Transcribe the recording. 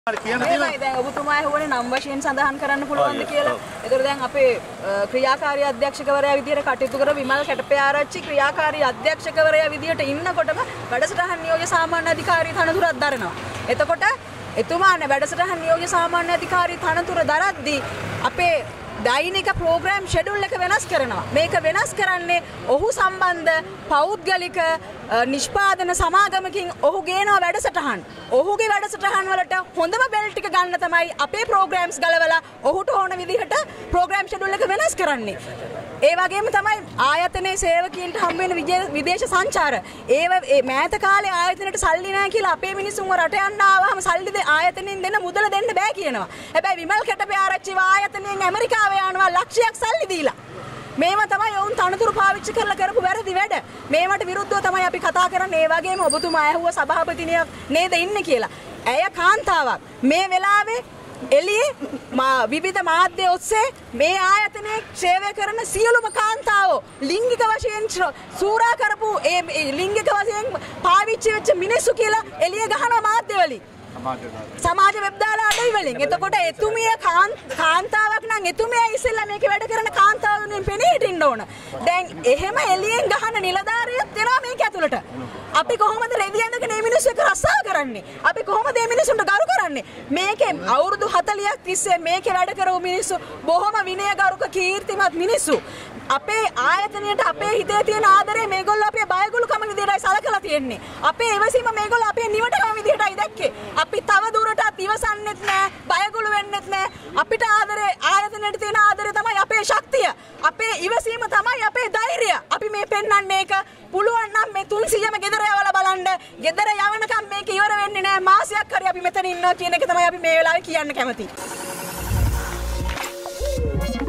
දැන් ඔබතුමා ඇහුවනේ නම් වශයෙන් සඳහන් කරන්න පුළුවන්ද කියලා. ඒතර දැන් අපේ ක්‍රියාකාරී අධ්‍යක්ෂකවරයා විදියට කටයුතු කර විමල් කැටපයාරච්චි ක්‍රියාකාරී අධ්‍යක්ෂකවරයා විදියට ඉන්නකොටම වැඩසටහන් නියෝග්‍ය සාමාන්‍ය අධිකාරී තනතුරක් දරනවා. එතකොට එතුමා වැඩසටහන් නියෝග්‍ය සාමාන්‍ය අධිකාරී තනතුර දරද්දී අපේ දෛනික ප්‍රෝග්‍රෑම් ෂෙඩියුල් එක වෙනස් කරනවා. මේක වෙනස් කරන්නේ ඔහු සම්බන්ධ පෞද්ගලික නිෂ්පාදන සමාගමකින් ඔහු ගේනවා වැඩසටහන්. ඔහුගේ වැඩසටහන් වලට හොඳම බෙල් ටික ගන්න තමයි අපේ ප්‍රෝග්‍රෑම්ස් ගලවලා ඔහුට ඕන විදිහට ප්‍රෝග්‍රෑම් ෂෙඩියුල් එක වෙනස් කරන්නේ. ඒ වගේම තමයි ආයතනයේ සේවකීන්ට හම් වෙන විදේශ සංචාර. ඒ මෑත කාලේ ආයතනයට සල්ලි නැහැ කියලා අපේ මිනිස්සුන්ව රට යන්න ආවම සල්ලි ආයතනෙන් දෙන්න මුදල දෙන්න බෑ කියනවා. හැබැයි විමල් කැටපයාරච්චි ආයතනයෙන් ඇමරිකාවේ යනවා ලක්ෂයක් සල්ලි දීලා. මේවා තමයි ඔවුන් තනතුරු පාවිච්චි කරලා කරපු වැරදි වැඩ. මේවට විරුද්ධව තමයි අපි කතා කරන්නේ. ඒ වගේම ඔබතුමා ඇහුව සභාපතිනියක් නේද ඉන්නේ කියලා. ඇය කාන්තාවක්. මේ වෙලාවේ එළියේ විවිධ මාධ්‍ය ඔස්සේ මේ ආයතනයේ සේවය කරන සියලුම කාන්තාවෝ ලිංගික වශයෙන් සූරා කරපු ඒ ලිංගික වශයෙන් පාවිච්චි වෙච්ච මිනිස්සු කියලා එළිය ගහනවා මාධ්‍ය වලින්. සමාජ වෙබ් දාලා අඩවි වලින්. එතකොට එතුමිය කාන්තාවක් නම් එතුමිය ඉස්සෙල්ලා මේකේ වැඩ කරන කාන්තාවුන්ගෙන් පෙනී හිටින්න ඕන. දැන් එහෙම එළියෙන් ගහන නිලධාරියෙක් දෙනවා මේක ඇතුළට. අපි කොහොමද රෙදි ඇඳගෙන මේ මිනිස්සු එක්ක රස්සාව කරන්නේ? අපි කොහොමද මේ මිනිස්සුන්ට ගරු කරන්නේ? මේකේ අවුරුදු 40ක් තිස්සේ මේකේ වැඩ කරපු මිනිස්සු බොහොම විනයගරුක කීර්තිමත් මිනිස්සු. අපේ ආයතනයට අපේ හිතේ තියෙන ආදරේ මේගොල්ලෝ අපේ බයගුළුකම විදිහටයි සලකලා තියෙන්නේ. අපේ ඉවසීම මේගොල්ලෝ අපේ නිවටකම විදිහටයි දැක්කේ. අපි තව දුරටත් ඉවසන්නෙත් නෑ, බයගුළු වෙන්නෙත් නෑ. අපිට ආදරේ ආයතනයට තියෙන ආදරේ තමයි අපේ ශක්තිය. අපේ ඉවසීම තමයි අපේ ධෛර්යය. අපි මේ පෙන්වන්නේ ඒක පුළුවන් නම් මේ 300ම ගෙදර යවලා බලන්න. ගෙදර යවනකම් මේක ඉවර වෙන්නේ නෑ. මාසයක් හරි අපි මෙතන ඉන්නවා කියන එක තමයි අපි මේ වෙලාවේ කියන්න කැමතියි.